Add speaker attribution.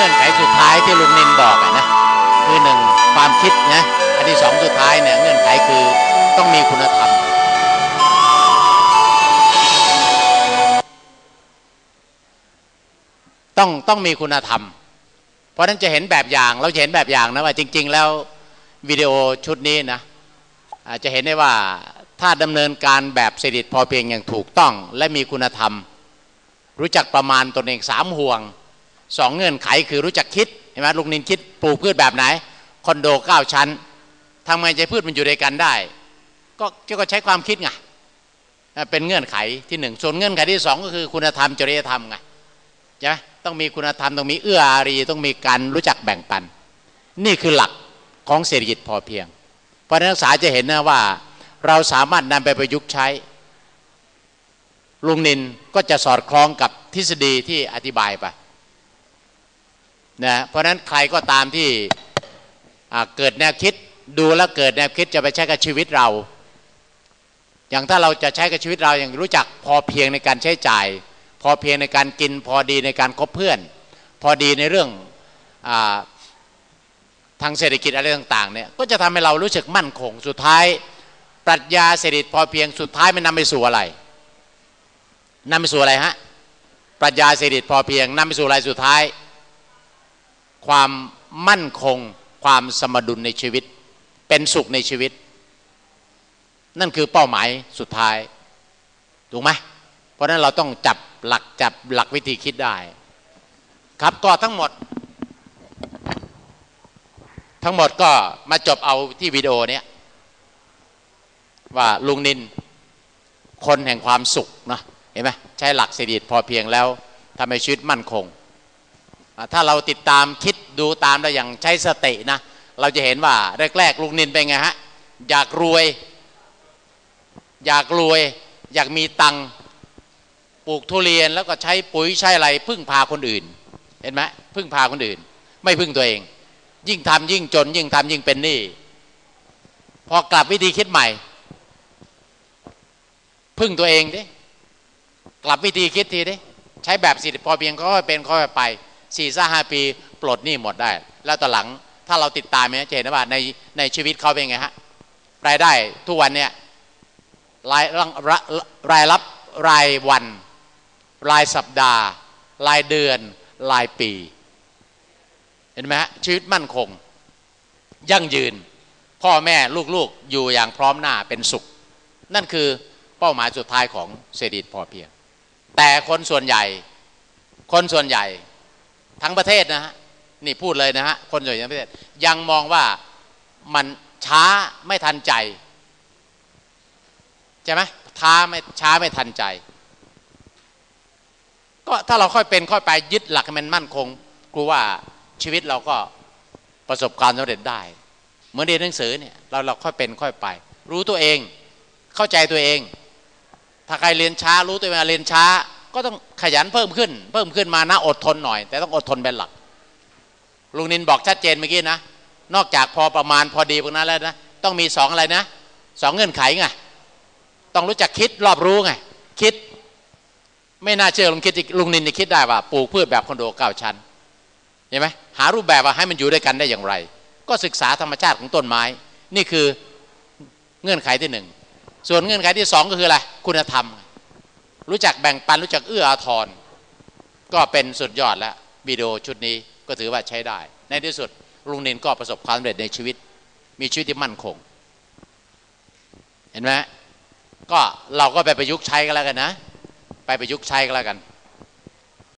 Speaker 1: งื่อนไขสุดท้ายที่ลุงนินบอกนะคือหนึ่งความคิดนะอันที่สองสุดท้ายเนี่ยเงื่อนไขคือต้องมีคุณธรรมต้องมีคุณธรรมเพราะนั้นจะเห็นแบบอย่างเราเห็นแบบอย่างนะว่าจริงๆแล้ววิดีโอชุดนี้นะจะเห็นได้ว่าถ้าดำเนินการแบบเศรษฐกิจพอเพียงอย่างถูกต้องและมีคุณธรรมรู้จักประมาณตนเอง3ห่วง2เงื่อนไขคือรู้จักคิดเห็นไหมลุงนินคิดปลูกพืชแบบไหนคอนโด9ชั้นทำไงจะพืชมันอยู่ด้วยกันได้ก็ใช้ความคิดไงเป็นเงื่อนไขที่1ส่วนเงื่อนไขที่2ก็คือคุณธรรมจริยธรรมไงใช่ไหมต้องมีคุณธรรมต้องมีเอื้ออารีต้องมีการรู้จักแบ่งปันนี่คือหลักของเศรษฐกิจพอเพียงเพราะนักศึกษาจะเห็นนะว่าเราสามารถนำไปประยุกต์ใช้ลุงนินก็จะสอดคล้องกับทฤษฎีที่อธิบายไปนะเพราะนั้นใครก็ตามที่เกิดแนวคิดดูแล้วเกิดแนวคิดจะไปใช้กับชีวิตเราอย่างถ้าเราจะใช้กับชีวิตเราอย่างรู้จักพอเพียงในการใช้จ่ายพอเพียงในการกินพอดีในการคบเพื่อนพอดีในเรื่องทางเศรษฐกิจอะไรต่างๆเนี่ยก็จะทำให้เรารู้สึกมั่นคงสุดท้ายปรัชญาเศรษฐกิจพอเพียงสุดท้ายมันนำไปสู่อะไรนำไปสู่อะไรฮะปรัชญาเศรษฐกิจพอเพียงนำไปสู่อะไรสุดท้ายความมั่นคงความสมดุลในชีวิตเป็นสุขในชีวิตนั่นคือเป้าหมายสุดท้ายถูกไหมเพราะนั้นเราต้องจับหลักวิธีคิดได้ครับก็ทั้งหมดก็มาจบเอาที่วิดีโอนี้ว่าลุงนินคนแห่งความสุขนะเห็นไหมใช้หลักเศรษฐกิจพอเพียงแล้วทำให้ชีวิตมั่นคงถ้าเราติดตามคิดดูตามได้อย่างใช้สตินะเราจะเห็นว่าแรกๆลุงนินเป็นไงฮะอยากรวยอยากมีตังค์ปลูกทุเรียนแล้วก็ใช้ปุ๋ยใช้อะไรพึ่งพาคนอื่นเห็นไหมพึ่งพาคนอื่นไม่พึ่งตัวเองยิ่งทำยิ่งจนยิ่งทำยิ่งเป็นหนี้พอกลับวิธีคิดใหม่พึ่งตัวเองดิกลับวิธีคิดทีดิใช้แบบเศรษฐกิจพอเพียงค่อยเป็นค่อยไป4-5 ปีปลดหนี้หมดได้แล้วต่อหลังถ้าเราติดตามเนี่ยจะเห็นว่าในชีวิตเขาเป็นไงฮะรายได้ทุกวันเนี่ยรายรับรายวันรายสัปดาห์รายเดือนรายปีเห็นไหมฮะชีวิตมั่นคงยั่งยืนพ่อแม่ลูกๆอยู่อย่างพร้อมหน้าเป็นสุขนั่นคือเป้าหมายสุดท้ายของเศรษฐกิจพอเพียงแต่คนส่วนใหญ่ทั้งประเทศนะฮะนี่พูดเลยนะฮะคนส่วนใหญ่ทั้งประเทศยังมองว่ามันช้าไม่ทันใจใช่ไหมช้าไม่ทันใจก็ถ้าเราค่อยเป็นค่อยไปยึดหลักให้มันมั่นคงกลัวว่าชีวิตเราก็ประสบความสำเร็จได้เหมือนเรียนหนังสือเนี่ยเราค่อยเป็นค่อยไปรู้ตัวเองเข้าใจตัวเองถ้าใครเรียนช้ารู้ตัวเองเรียนช้าก็ต้องขยันเพิ่มขึ้นมานะอดทนหน่อยแต่ต้องอดทนเป็นหลักลุงนินบอกชัดเจนเมื่อกี้นะนอกจากพอประมาณพอดีพวกนั้นแล้วนะต้องมี2อะไรนะ2เงื่อนไขไงต้องรู้จักคิดรอบรู้ไงคิดไม่น่าเชื่อลุงนินจะคิดได้ว่าปลูกพืชแบบคอนโด9 ชั้นเห็นไหมหารูปแบบว่าให้มันอยู่ด้วยกันได้อย่างไรก็ศึกษาธรรมชาติของต้นไม้นี่คือเงื่อนไขที่1ส่วนเงื่อนไขที่2ก็คืออะไรคุณธรรมรู้จักแบ่งปันรู้จักเอื้ออาทรก็เป็นสุดยอดแล้ววิดีโอชุดนี้ก็ถือว่าใช้ได้ในที่สุดลุงนินก็ประสบความสำเร็จในชีวิตมีชีวิตที่มั่นคงเห็นไหมก็เราก็ไปประยุกต์ใช้กันแล้วกันนะไปประยุกต์ใช้กันแล้วกัน